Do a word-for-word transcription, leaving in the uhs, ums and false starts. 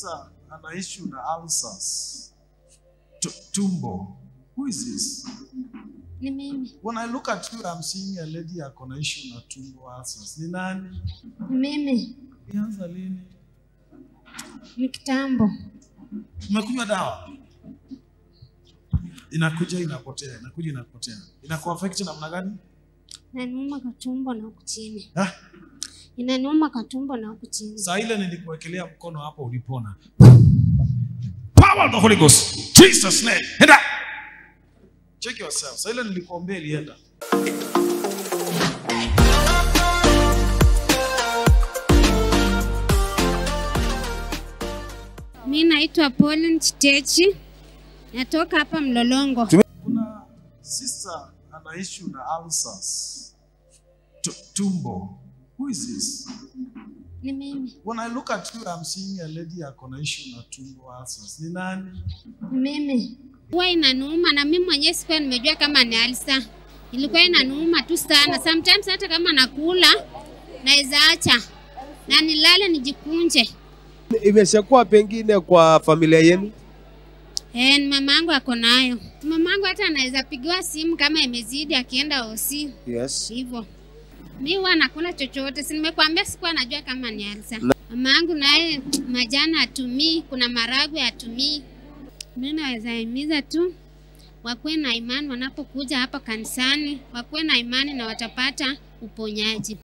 sister ana issue na ulcers. Tumbo. Who is this? Ni mimi. When I look at you, I'm seeing a lady ako na issue na tumbo ulcers. Ni nani? Ni mimi. Ianza lini? Ni kitambo. Umekunywa dawa? Inakuja inapotea, inakuja inapotea. Inaku affect namna gani? Inaniuma kwa tumbo na huku chini. Ah? Inaniuma kwa tumbo na huku chini. Saa ile nilikuwekelea mkono hapo ulipona. Power of the Holy Ghost. Jesus name. Enda. Check yourself. Saa ile nilikuombea ilienda. Mimi naitwa Pauline Chitechi. Natoka hapa Mlolongo. Kuna sister ana issue na ulcers. Tumbo. Who is this? Ni mimi. When I look at you, I'm seeing a lady ako na issue na tumbo ulcers. Ni nani? Ni mimi. Huwa inaniuma na mimi mwenyewe sikuwa nimejua kama ni ulcer. Ilikuwa inaniuma tu sana. Sometimes hata kama nakula naweza acha na nilale nijikunje. Imeshakuwa pengine kwa familia yenu? Eh, ni mamangu ako nayo. Mamangu hata anaweza pigiwa simu kama imezidi akienda hosi. Yes. Hivyo. Mimi huwa nakula chochote. Si nimekuambia sikuwa najua kama ni ulcer. Mamangu naye majana atumii, kuna maragwe atumii. Mimi naweza himiza tu wakuwe na imani wanapokuja hapa kanisani, wakuwe na imani na watapata uponyaji.